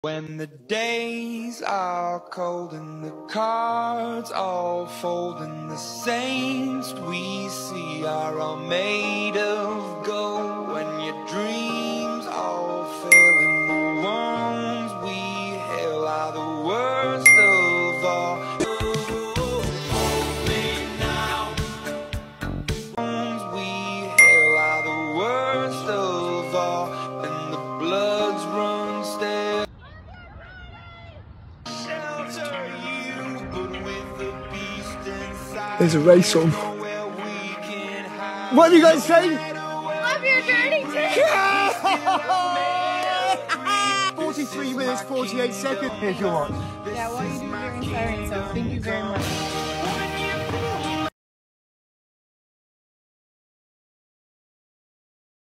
When the days are cold and the cards all fold and the saints we see are all made of gold, when your dreams all fail and the ones we hail are the worst of all. Hold me now. The ones we hail are the worst of all, and the bloods run stale. There's a race on. What are you guys saying? Love your journey, Tim! 43 minutes, 48 seconds. Here's your watch. Yeah, what you do is very inspiring, so thank you very much.